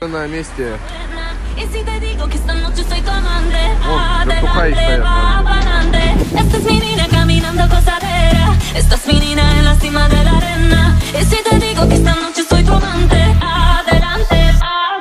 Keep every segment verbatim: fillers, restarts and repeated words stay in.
На месте. Y si te digo que esta noche soy tu amante, О, вертухаи adelante, стоят. va pa'lante. Esta es mi niña caminando cosadera. Esta es mi niña en la cima de la arena. Y si te digo que esta noche soy tu amante, adelante, va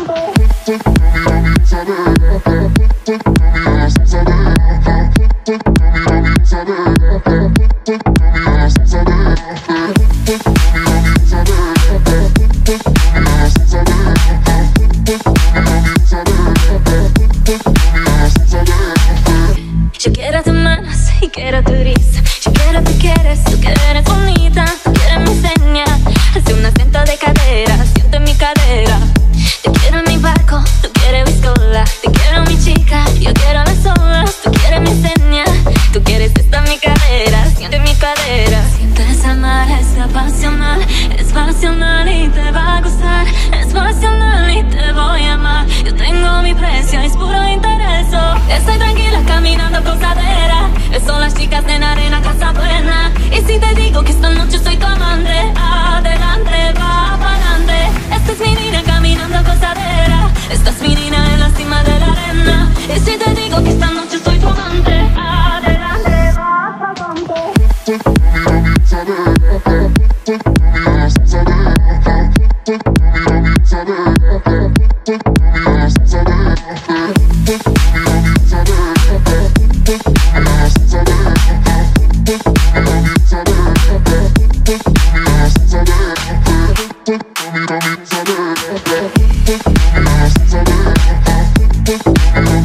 Yo quiero tus manos y quiero tu risa. Yo quiero que quieres, tú que eres bonita. Tú quieres mi señal, hace un acento de cadera. Siente mi cadera. Te quiero en mi barco, tú quieres biscola. Te quiero mi chica, yo quiero las olas. Tú quieres mi señal, tú quieres esta mi cadera. Siente mi cadera. Sientes amar, es apasional. Es pasional y te va a gustar. Es pasional y te voy a amar. Yo tengo mi precio, es puro interés. Estoy tranquila caminando cosadera. Son las chicas de la arena, casa buena. Y si te digo que esta noche soy tu amante, adelante, va pa'lante. Esta es mi niña caminando cosadera. Esta es mi niña en la cima de la arena. Y si te digo que esta noche soy tu amante, adelante, va pa'lante. Mira, mira,